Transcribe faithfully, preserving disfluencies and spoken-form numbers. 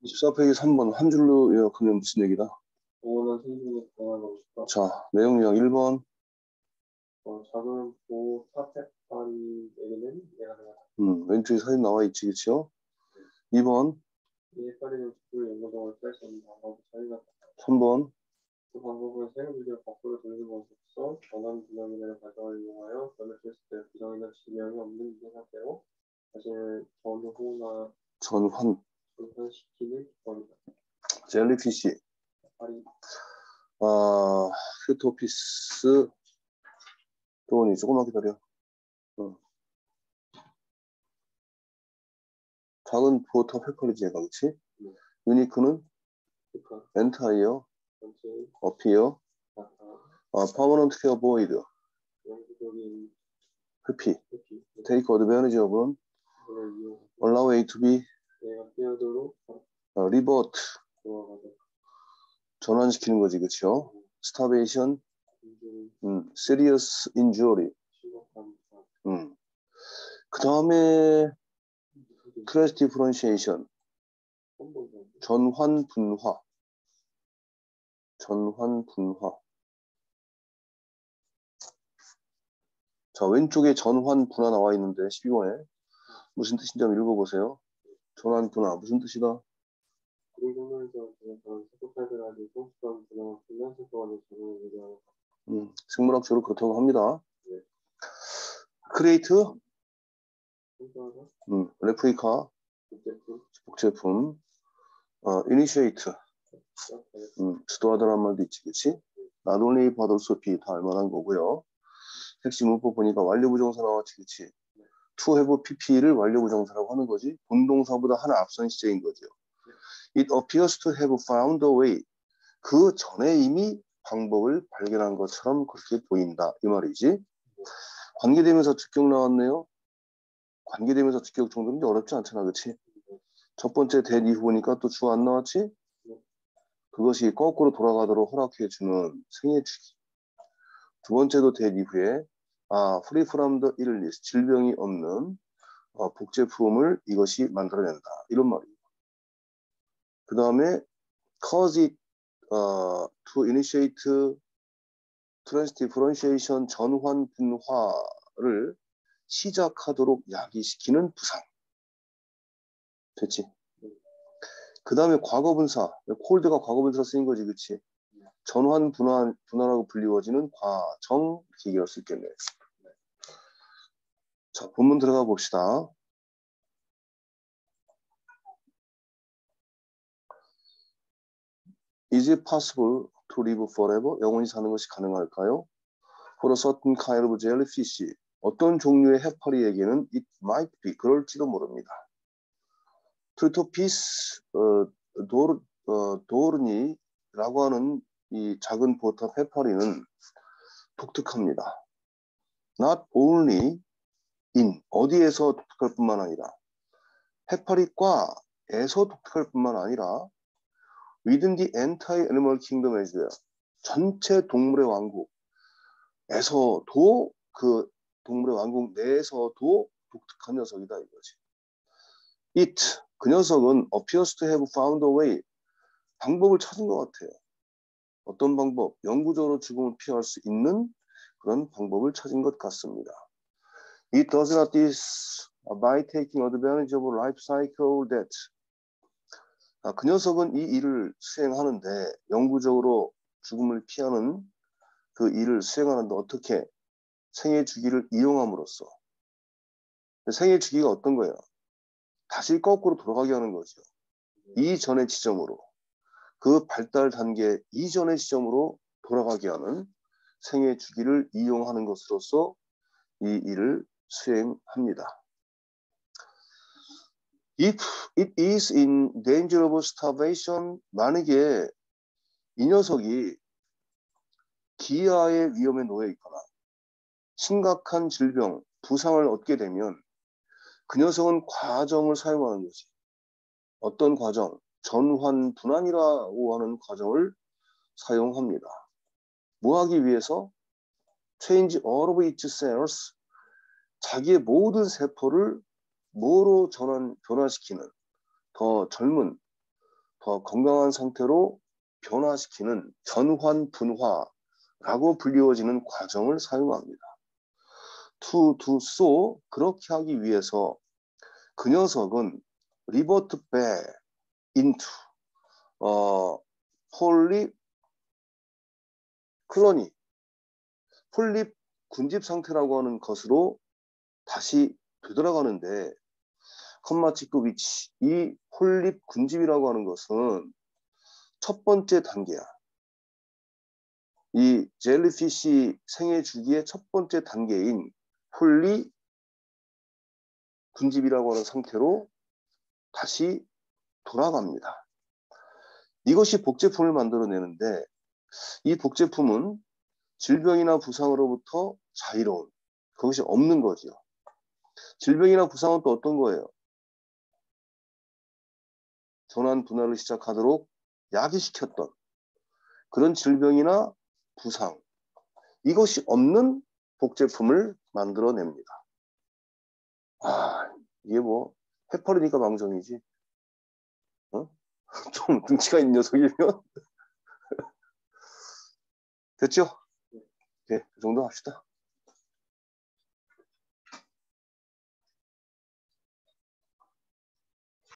이십사 페이지 삼 번 한 줄로 요약하면 무슨 얘기다? 보호는 생존에 강화하고 싶다. 자, 내용 요약 일 번. 어, 작은 보호 타페파리에게는 내가 내가 음, 왼쪽에 사진 나와 있지, 그치요? 이 번. 이 해파리는 직구의 연고동을 뺄 수 있는 방법이 차이가 있다. 삼 번. 그 방법은 생물들을 거꾸로 돌리는 것으로서 전환 분해이라는 과정을 이용하여 변을 줬을 때 부정이나 지명이 없는 이상 상태로 자신을 전후나 전환. 전환시키는 기법이다. 젤리피쉬. 해파리 아, 휴토피스. 또니 조금만 기다려. 어. 작은 보터 페퍼리지 얘가, 그치? 네. 유니크는 그러니까 엔타이어, 전체 어피어, 나타 아, 퍼머넌트 케어 보이드, 영구적인 회피, 회피 take advantage of는 그걸 이용해서 allow A to be, 내가 뛰어도록 어, revert, 돌아가서 전환시키는 거지, 그치요? starvation, 인종을 음, serious injury, 심각한 음. 그 다음에 stress differentiation, 전환 분화, 전환 분화. 자, 왼쪽에 전환 분화 나와 있는데 십이 번에 무슨 뜻인지 한번 읽어보세요. 전환 분화 무슨 뜻이다? 그리고는 저는 세포탈들한테 성숙한 분화와 분란 세포간의 전환을 얘기하는 음, 생물학적으로 그렇다고 합니다. 네. 크레이트, 성숙하다 음, 레플리카, 복제품 복제품, 어, 이니시에이트, 음, 주도하다란 말도 있지, 그치? 나돌리 바돌소피 다 알만한 거고요. 핵심 문법 보니까 완료부정사 나왔지, 그치? to have pp를 완료부정사라고 하는 거지. 본동사보다 하나 앞선 시제인 거죠. It appears to have found a way. 그 전에 이미 방법을 발견한 것처럼 그렇게 보인다. 이 말이지. 관계대명사 주격 나왔네요. 관계대명사 주격 정도는 어렵지 않잖아, 그치? 첫 번째 된 이후 보니까 또 주 안 나왔지? 그것이 거꾸로 돌아가도록 허락해주는 생애주기. 두 번째도 된 이후에 아, free from the illness, 질병이 없는 어, 복제품을 이것이 만들어낸다. 이런 말이에요. 그 다음에 cause it uh, to initiate trans differentiation 전환 분화를 시작하도록 야기시키는 부상. 됐지? 그 다음에 과거분사. 콜드가 과거분사 쓰인 거지, 그치? 전환 분화, 분화라고 불리워지는 과정. 이렇게 얘기할 수 있겠네. 자, 본문 들어가 봅시다. Is it possible to live forever? 영원히 사는 것이 가능할까요? For a certain kind of jellyfish. 어떤 종류의 해파리에게는 it might be. 그럴지도 모릅니다. 트리토피스 어, 도르, 어, 도르니라고 하는 이 작은 보탑 해파리는 독특합니다. Not only in 어디에서 독특할 뿐만 아니라 해파리과에서 독특할 뿐만 아니라 within the entire animal kingdom as well. 전체 동물의 왕국에서도 그 동물의 왕국 내에서도 독특한 녀석이다 이거지. It 그 녀석은 appears to have found a way. 방법을 찾은 것 같아요. 어떤 방법? 영구적으로 죽음을 피할 수 있는 그런 방법을 찾은 것 같습니다. It does not this by taking advantage of a life cycle that 아, 그 녀석은 이 일을 수행하는데 영구적으로 죽음을 피하는 그 일을 수행하는데 어떻게 생애 주기를 이용함으로써 생애 주기가 어떤 거예요? 다시 거꾸로 돌아가게 하는 거죠. 이전의 지점으로 그 발달 단계 이전의 지점으로 돌아가게 하는 생애 주기를 이용하는 것으로서 이 일을 수행합니다. If it is in danger of starvation, 만약에 이 녀석이 기아의 위험에 놓여 있거나 심각한 질병, 부상을 얻게 되면 그 녀석은 과정을 사용하는 거지. 어떤 과정? 전환 분환이라고 하는 과정을 사용합니다. 뭐 하기 위해서? Change all of its cells. 자기의 모든 세포를 뭐로 전환, 변화시키는 더 젊은 더 건강한 상태로 변화시키는 전환 분화라고 불리워지는 과정을 사용합니다. to do so, 그렇게 하기 위해서 그 녀석은 revert back into 어, 폴립 클로니, 폴립 군집 상태라고 하는 것으로 다시 되돌아가는데, 컴마 치크 위치, 이 폴립 군집이라고 하는 것은 첫 번째 단계야. 이 젤리피쉬 생애 주기의 첫 번째 단계인 폴리 군집이라고 하는 상태로 다시 돌아갑니다. 이것이 복제품을 만들어내는데, 이 복제품은 질병이나 부상으로부터 자유로운, 그것이 없는 거죠. 질병이나 부상은 또 어떤 거예요? 전환 분할을 시작하도록 야기시켰던 그런 질병이나 부상, 이것이 없는 복제품을 만들어냅니다. 아, 이게 뭐 해파리니까 망정이지. 어? 좀 등치가 있는 녀석이면 됐죠? 네, 그 정도 합시다.